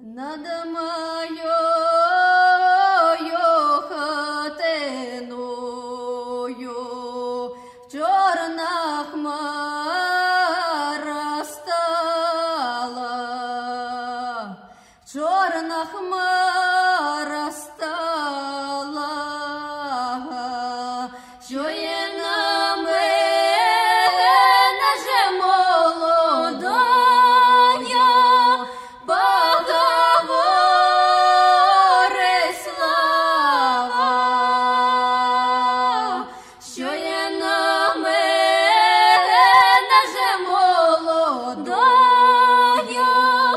Над моєю хатиною чорна хмара стала, чорна хмара стала, що є на мене же молодая, поговори слава, що є на мене же молодая,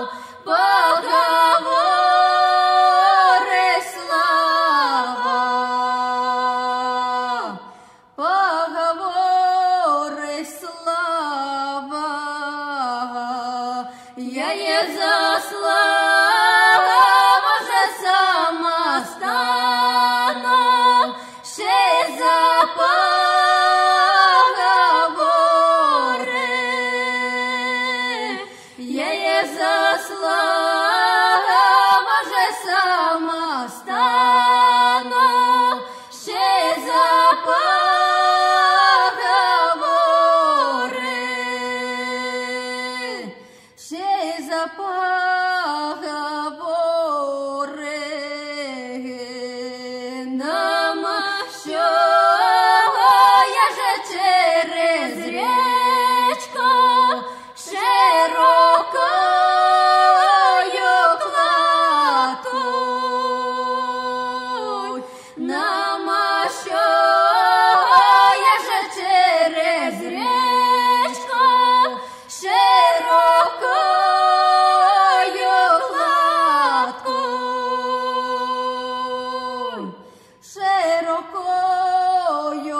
поговори слава, поговори слава, я є за слава же сама стану, ще й за поговори, я є за слава же сама стану, ще й за поговори, ще й за поговори. Нам що я же через річку широкою кладкою, нам що я же через річку широкою кладкою, широкою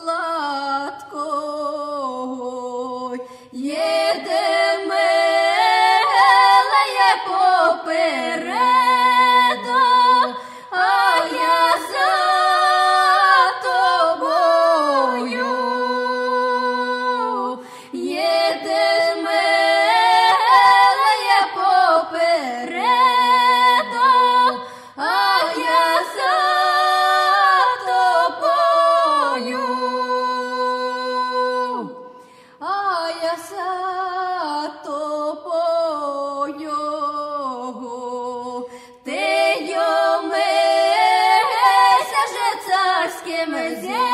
кладкою, їде милеє попереду, а я за тобою, їде милеє попереду, а я за тобою, а я за тобою, ти йомися же царським зі